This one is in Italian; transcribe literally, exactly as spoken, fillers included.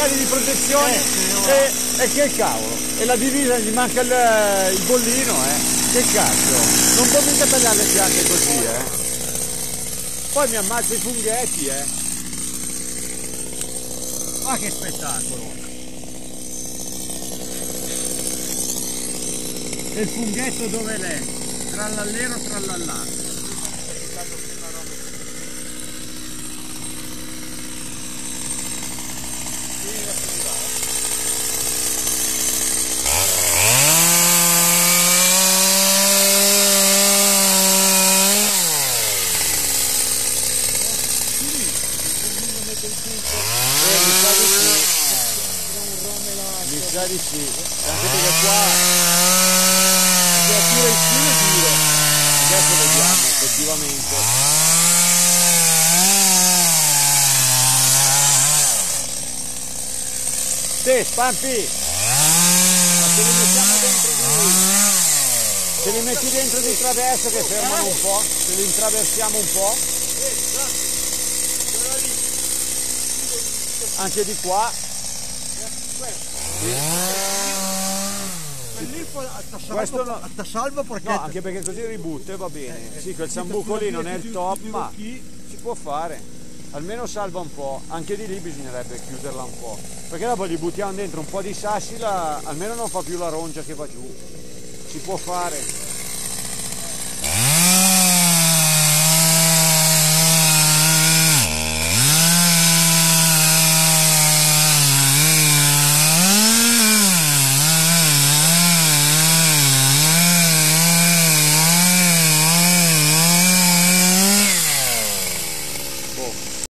materiali di protezione Eh, e, e che cavolo, e la divisa gli manca il, il bollino, eh, che cazzo, non può mica tagliare le piante così, eh. Poi mi ammazza i funghetti, eh. Ma che spettacolo! E il funghetto dove l'è? Trallallero trallallà. Mi sa di sì, anche perché qua la tira in filo e duro. Adesso vediamo effettivamente. Te, Spampi! Ma se li mettiamo dentro di... Se li metti dentro di traverso che fermano un po', se li intraversiamo un po'. Anche di qua. Questo no, salvo perché no, anche perché così ributto e va bene. Sì, quel sambuco lì non è il top, ma si può fare. Almeno salva un po'. Anche di lì bisognerebbe chiuderla un po'. Perché dopo gli buttiamo dentro un po' di sassi, la, almeno non fa più la rongia che va giù. Si può fare.